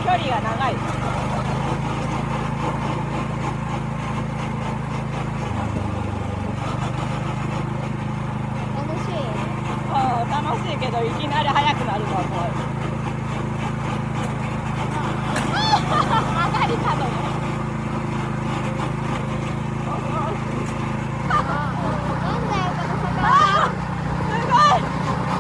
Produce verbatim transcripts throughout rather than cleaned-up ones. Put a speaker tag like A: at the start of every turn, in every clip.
A: 距離が長い。
B: 楽しい。
A: うん、楽しいけどいきなり速くなると思う。曲がり角ね。
B: なんだよこの坂。
A: あー、すごい。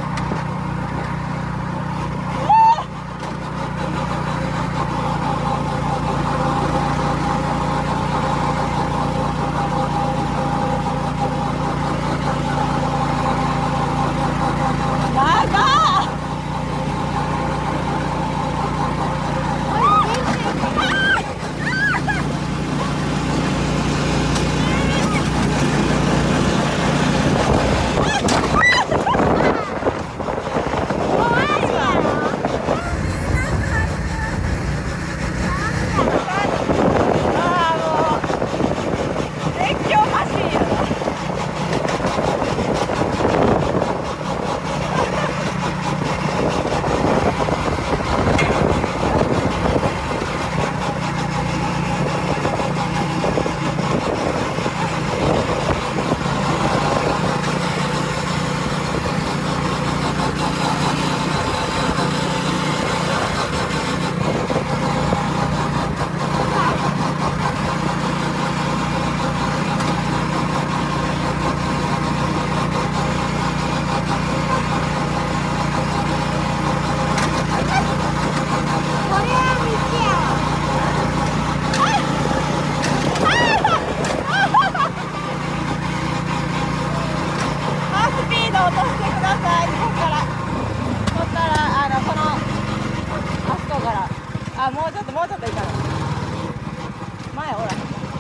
A: 落としてください。ここからここからあのこのあそこからあもうちょっともうちょっといいかな。前ほら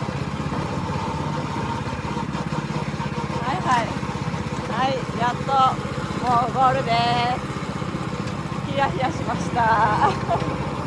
A: はいはいはいやっともうゴールです。ヒヤヒヤしました。